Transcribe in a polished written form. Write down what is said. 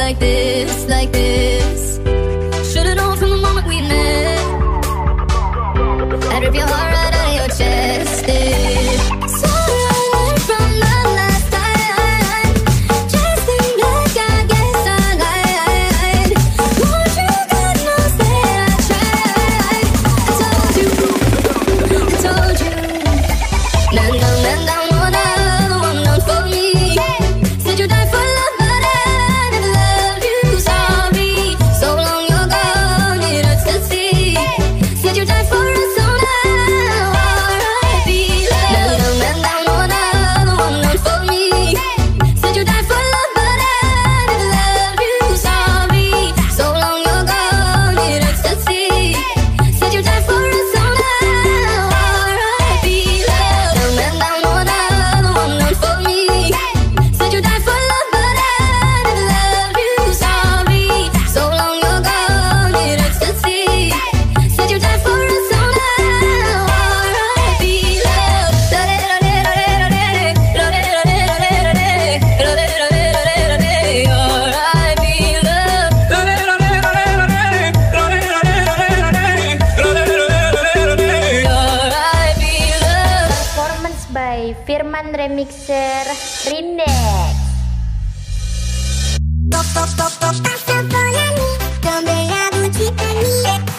like this, like this. Should've known from the moment we met. I'd rip your heart right out of your chest. So long from the last time. Chasing like I guess I lied. Won't you God knows that I tried. I told you. Man down, oh, now the one not for me. Said you died for love, but I never loved you. Sorry, so long you're gone, it hurts to see. Said you died for us, so now R.I.P. love. Man down, oh, now the one not for me. Said you died for love, but I never loved you. Sorry, so long you're gone, it hurts to see. Said you died for us, so now R.I.P. love. Man down, oh, now the one not for me. Said you died for love, but I never loved you. Sorry, so long you're gone, it hurts to see. Said you died for us, so now R.I.P. love. Performance by Firman Remixer Rindex. Passa volando, também a Gucci pra mim.